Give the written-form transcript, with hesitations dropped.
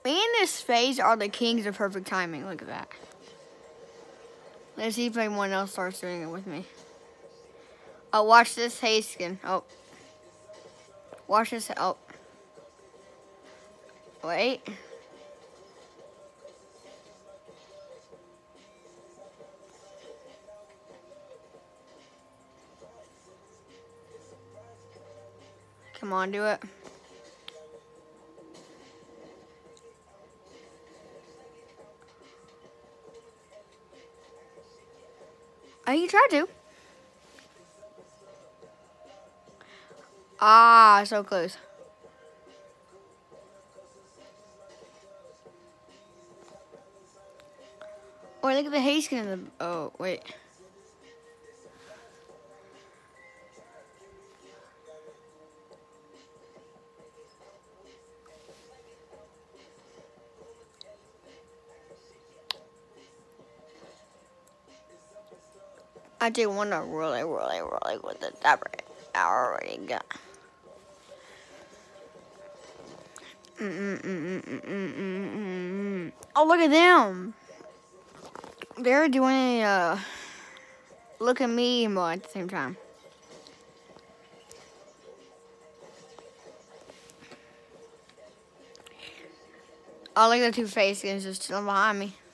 Me and this phase are the kings of perfect timing. Look at that. Let's see if anyone else starts doing it with me. Oh, watch this Hayskin. Oh. Watch this. Oh. Wait. Come on, do it. Oh, you tried to. Ah, so close. Oh, look at the Hayskin in the... Oh, wait. I do want to really with the dabber. I already got. Oh, look at them. They're doing a look at me emo at the same time. Oh, look at the two face skins just chilling behind me.